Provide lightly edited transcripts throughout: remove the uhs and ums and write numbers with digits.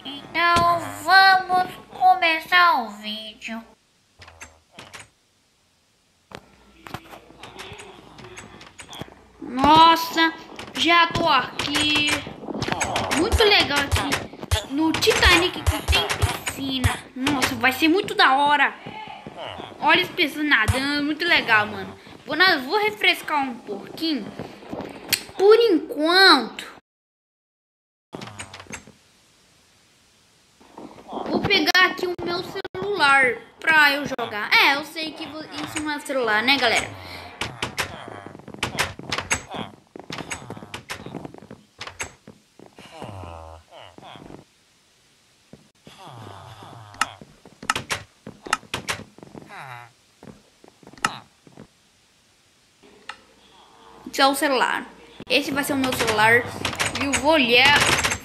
Então vamos começar o vídeo. Nossa, já tô aqui. Muito legal aqui no Titanic que tem piscina. Nossa, vai ser muito da hora. Olha as pessoas nadando, muito legal, mano. Vou refrescar um pouquinho. Por enquanto, vou pegar aqui o meu celular pra eu jogar. Eu sei que isso não é celular, né, galera? Esse é o celular. Esse vai ser o meu celular. E eu vou olhar.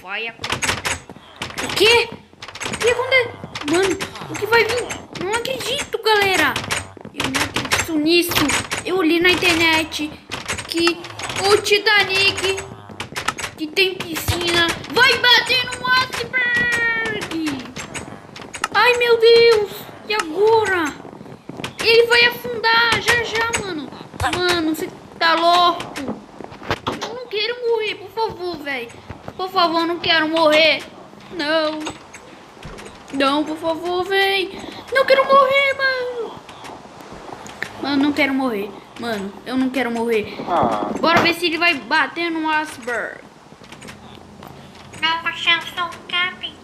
O quê? O que aconteceu? Mano, o que vai vir? Não acredito, galera. Eu não acredito nisso. Eu li na internet que o Titanic, que tem piscina, vai bater no iceberg. Ai, meu Deus. E agora? Ele vai afundar já, mano. Mano, você tá louco? Eu não quero morrer, por favor, velho. Por favor, não quero morrer. Não. Não, por favor, velho. Não quero morrer, mano. Mano, não quero morrer. Mano, eu não quero morrer. Bora ver se ele vai bater no iceberg. Não, mas eu sou o capitão.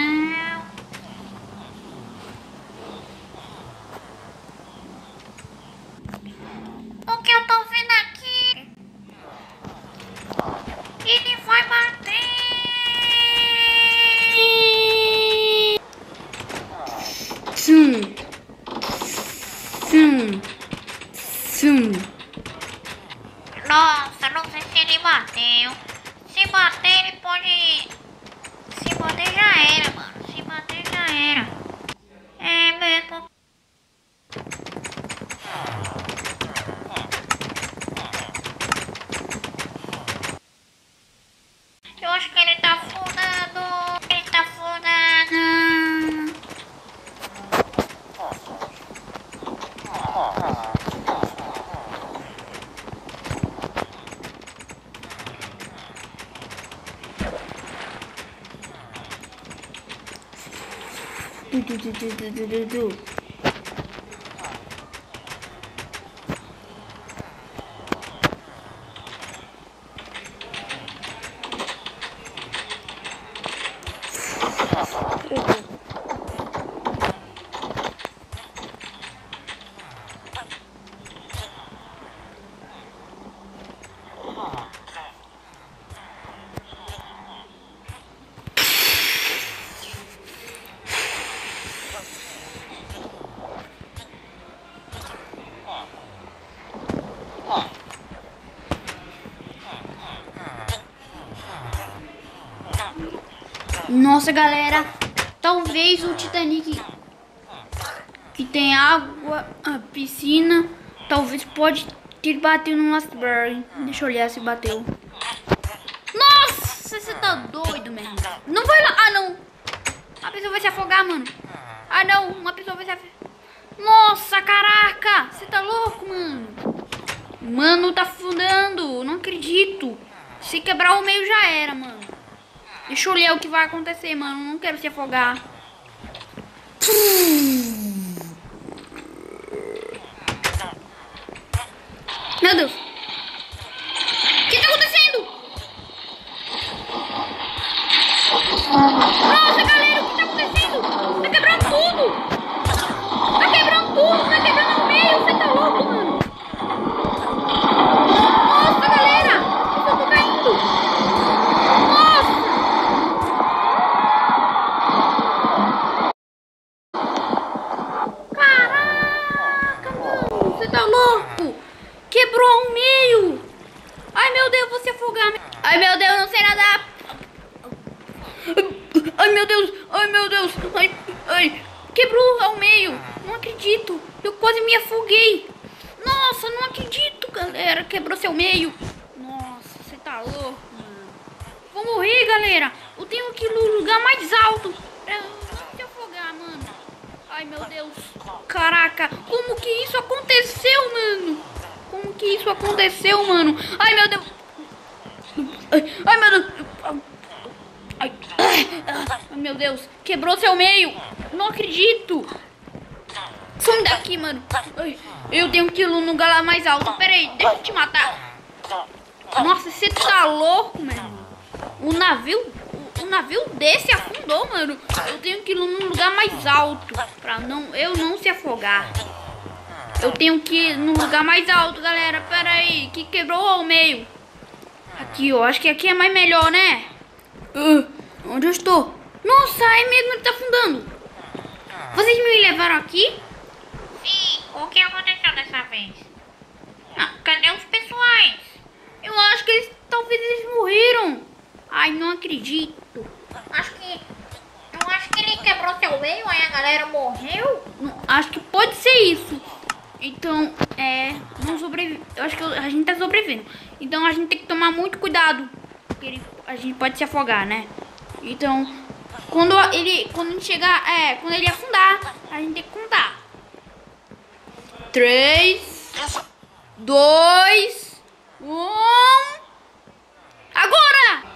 O que eu tô vendo aqui? Ele vai bater. Sum. Nossa, não sei se ele bateu. Se bater, ele pode... Se bater, já era, mano. Se bater, já era. É mesmo. Eu acho que ele tá afundando. Ele tá afundando. Nossa, galera, talvez o Titanic, que tem água, a piscina, talvez pode ter batido no iceberg. Deixa eu olhar se bateu. Nossa, você tá doido, mesmo. Não vai lá. Ah, não. A pessoa vai se afogar, mano. Ah, não. Uma pessoa vai se afogar. Nossa, caraca. Você tá louco, mano. Mano, tá afundando. Não acredito. Se quebrar o meio já era, mano. Deixa eu olhar o que vai acontecer, mano. Não quero se afogar. Meu Deus. O que tá acontecendo? Nossa, galera, o que tá acontecendo? Tá quebrando tudo. Tá quebrando tudo. Tá quebrando o meio. Você tá louco, mano. Nossa, galera. Eu tô caindo. Nossa. Caraca, mano. Você tá louco. Quebrou ao meio. Ai, meu Deus, vou se afogar. Ai, meu Deus, não sei nadar. Ai, meu Deus. Ai, meu Deus. Ai. Quebrou ao meio. Não acredito. Eu quase me afoguei. Nossa, não acredito, galera. Quebrou seu meio. Nossa, você tá louco, mano. Vou morrer, galera. Eu tenho que ir no lugar mais alto pra eu não se afogar, mano. Ai, meu Deus. Caraca, como que isso aconteceu, mano? Como que isso aconteceu, mano? Ai, meu Deus. Ai, meu Deus. Ai, meu Deus. Quebrou seu meio. Não acredito. Some daqui, mano. Ai, eu tenho que ir no lugar mais alto. Pera aí, deixa eu te matar. Nossa, você tá louco, mano. O navio desse afundou, mano. Eu tenho que ir num lugar mais alto pra eu não se afogar. Eu tenho que ir num lugar mais alto, galera. Pera aí, que quebrou ao meio. Aqui, ó. Acho que aqui é mais melhor, né? Onde eu estou? Nossa, é mesmo, ele tá afundando. Vocês me levaram aqui? Sim, o que aconteceu dessa vez? Ah, cadê os pessoais? Eu acho que talvez eles morreram. Ai, não acredito. Eu acho que ele quebrou seu meio, aí a galera morreu. Acho que pode ser isso. Então, não sobrevive. Eu acho que a gente tá sobrevivendo. Então a gente tem que tomar muito cuidado. Porque a gente pode se afogar, né? Então, quando ele chegar, quando ele afundar, a gente tem que contar. 3, 2, 1. Agora!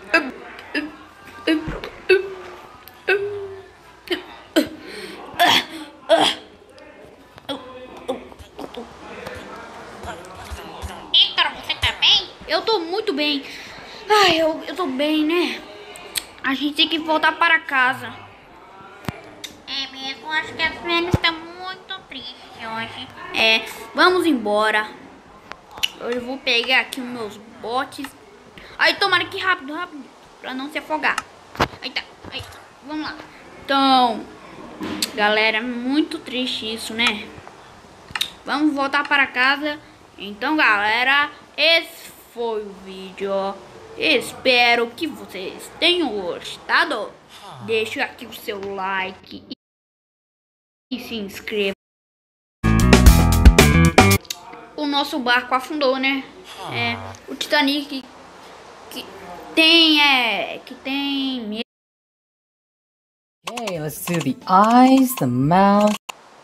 Ícaro, você tá bem? Eu tô muito bem. Ai, eu tô bem, né? A gente tem que voltar para casa. É mesmo, acho que as meninas estão muito tristes hoje. Vamos embora. Eu vou pegar aqui os meus botes. Aí, tomara que rápido, pra não se afogar. Aí tá, vamos lá. Então, galera, é muito triste isso, né? Vamos voltar para casa. Então, galera, esse foi o vídeo. Espero que vocês tenham gostado. Deixe aqui o seu like e se inscreva. O nosso barco afundou, né? O Titanic que tem Okay, let's do the eyes, the mouth.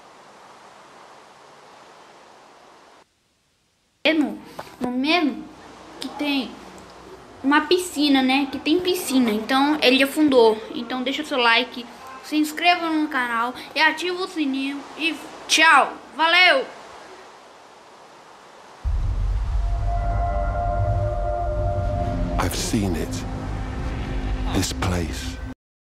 no mesmo que tem uma piscina, né? Que tem piscina. Então ele afundou. Então deixa o seu like, se inscreva no canal e ativa o sininho. E tchau, valeu! I've seen it. This place.